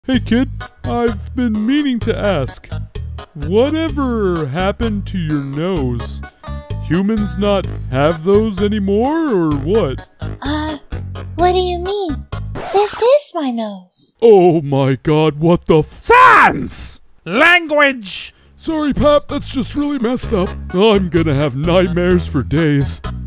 Hey kid, I've been meaning to ask, whatever happened to your nose? Humans not have those anymore, or what? What do you mean? This is my nose. Oh my god, what the Sans! Language! Sorry Pap, that's just really messed up. I'm gonna have nightmares for days.